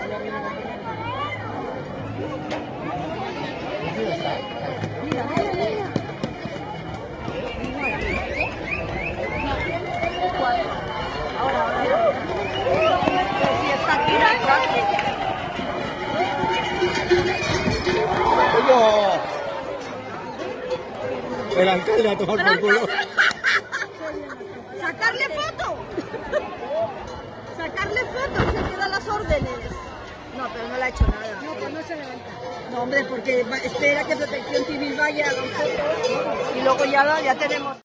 El alcalde a tomar por culo. ¡Sacarle foto! ¡Sacarle foto! Se quedan las órdenes. No, pero no le ha hecho nada. No, pues no se levanta. No, hombre, porque espera que Protección Civil vaya a la foto y luego ya tenemos...